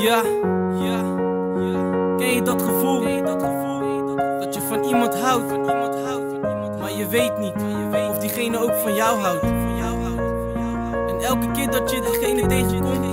Ja, ken je dat gevoel? Dat je van iemand houdt, maar je weet niet of diegene ook van jou houdt. En elke keer dat je diegene tegenkomt,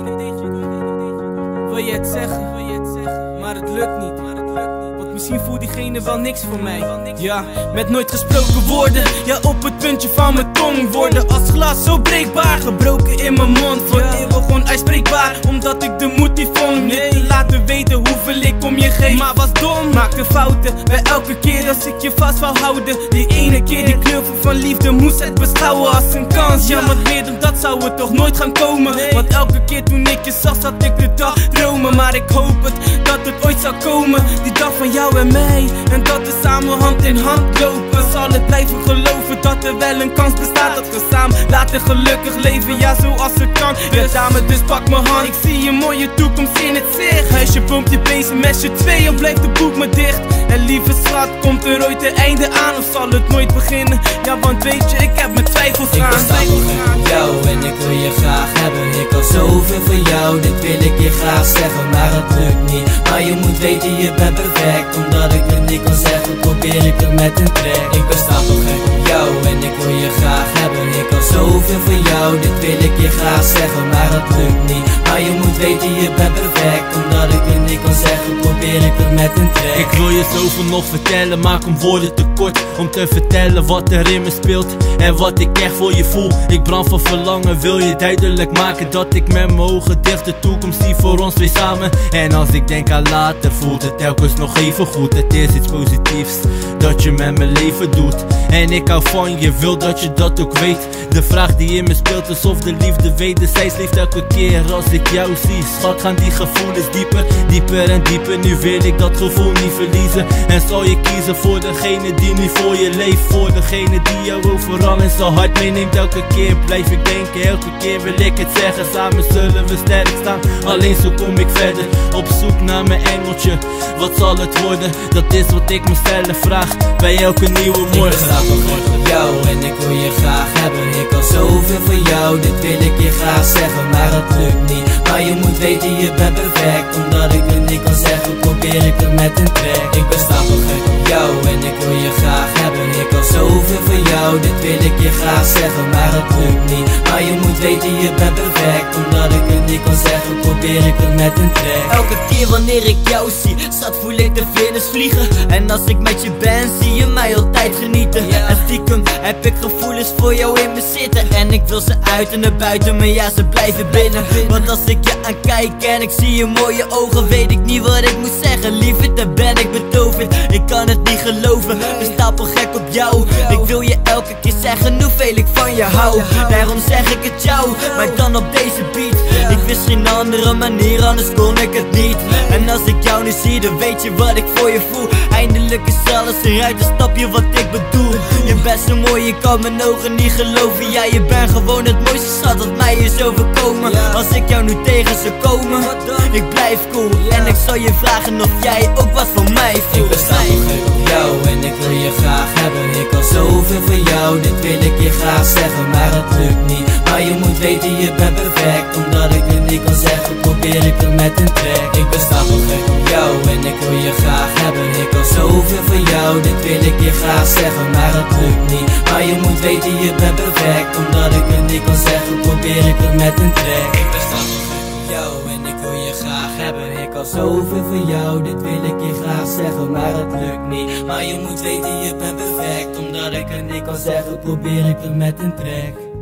wil je het zeggen, maar het lukt niet. Want misschien voelt diegene wel niks voor mij. Ja, met nooit gesproken woorden, ja, op het puntje van mijn tong. Worden als glas zo breekbaar, gebroken in mijn mond. Voor eeuwig onuitspreekbaar, omdat ik de moed niet vond. Niet te laten weten hoeveel ik om je geef, maar was dom. Maakte fouten, bij elke keer als ik je vast wou houden. Die ene keer die knuffel van liefde moest het beschouwen als een kans. Ja, want meer dan dat zou het toch nooit gaan komen. Want elke keer toen ik je zag, zat ik de dag dromen. Maar ik hoop dat het ooit zou komen, die dag van jou en mij. En dat we samen hand in hand lopen. Zal het blijven geloven dat er wel een kans bestaat, dat we samen laten gelukkig leven, ja, zoals het kan. Ja, dame, dus pak mijn hand, ik zie een mooie toekomst in het zicht. Huisje, boompje, beestje, mesje 2, of blijft de boek me dicht? En lieve schat, komt er ooit een einde aan, of zal het nooit beginnen? Ja, want weet je, ik heb mijn twijfels aan. Ik ben stapelgek op jou en ik wil je graag hebben. Ik kan zoveel van jou, dit wil ik je graag zeggen, maar het lukt niet. Maar je moet weten, je bent perfect, omdat ik het niet kan zeggen, probeer ik het met een trek. Ik ben stapelgek op jou en ik wil je graag hebben. Ik kan zoveel van jou, dit wil ik je graag zeggen, maar het lukt niet. Maar je moet weten, je bent perfect, omdat ik het niet kan zeggen, probeer ik het met een trek. Ik wil je zoveel nog vertellen, maar kom woorden tekort om te vertellen wat er in me speelt en wat ik echt voor je voel. Ik brand van verlangen, wil je duidelijk maken dat ik met mijn ogen dicht de toekomst zie voor ons twee samen. En als ik denk aan later, voelt het telkens nog even goed. Het is iets positiefs dat je met mijn leven doet. En ik hou van je, wil dat je dat ook weet. De vraag die in me speelt is of de liefde wederzijds leeft. Elke keer als ik jou zie, schat, gaan die gevoelens dieper, dieper en dieper. Nu wil ik dat gevoel niet verliezen. En zal je kiezen voor degene die nu voor je leeft, voor degene die jou overal in zijn hart meeneemt. Elke keer blijf ik denken, elke keer wil ik het zeggen. Samen zullen we sterk staan, alleen zo kom ik verder. Op zoek naar mijn engeltje, wat zal het worden? Dat is wat ik mezelf vraag bij elke nieuwe morgen. Ik ben stapelgek op jou en ik wil je graag hebben. Ik kan zoveel van jou, dit wil ik je graag zeggen, maar het lukt niet. Maar je moet weten, je bent perfect, omdat ik het niet kan zeggen, probeer ik het met een trek. Ik ben stapelgek op jou en ik wil je graag hebben. Ik kan zoveel van jou, dit wil ik je graag zeggen, maar het lukt niet. Maar je moet weten, je bent perfect, omdat ik het niet kan zeggen, probeer ik het met een trek. Elke keer wanneer ik jou zie, schat, voel ik de vlinders vliegen. En als ik met je ben, zie je mij altijd genieten. En stiekem heb ik gevoelens voor jou in me zitten. En ik wil ze uit en naar buiten, maar ja, ze blijven binnen. Want als ik je aankijk en ik zie je mooie ogen, weet ik niet wat ik moet zeggen. Lieverd, dan ben ik betoverd, ik kan het niet geloven. Ik ben stapelgek op jou, ik wil je elke keer zeggen hoeveel ik van je hou. Daarom zeg ik het jou, maar dan op deze beat. Ik wist geen andere manier, anders kon ik het niet. En als ik jou nu zie, dan weet je wat ik voor je voel. Eindelijk is alles eruit, dan snap je wat ik bedoel. Je bent zo mooi, je kan mijn ogen niet geloven. Ja, je bent gewoon het mooiste, schat, wat mij is overkomen. Als ik jou nu tegen zou komen, ik blijf cool. En ik zal je vragen of jij ook wat van mij voelt. Ik ben stapelgek op jou en ik wil je graag hebben. Ik kan zoveel van jou, dit wil ik je graag zeggen, maar het lukt niet. Maar je moet weten, je bent perfect, omdat ik het niet kan zeggen, probeer ik het met een trek. Ik ben stapelgek op jou en ik wil je graag hebben. Ik kan zoveel van jou, dit wil ik je graag zeggen, maar het lukt niet. Maar je moet weten, je bent perfect, omdat ik het niet kan zeggen, probeer ik het met een trek. Ik ben stapelgek op jou en ik wil je graag hebben. Ik kan zoveel van jou, dit wil ik je graag zeggen, maar het lukt niet. Maar je moet weten, je bent perfect, omdat ik het niet kan zeggen, probeer ik het met een trek.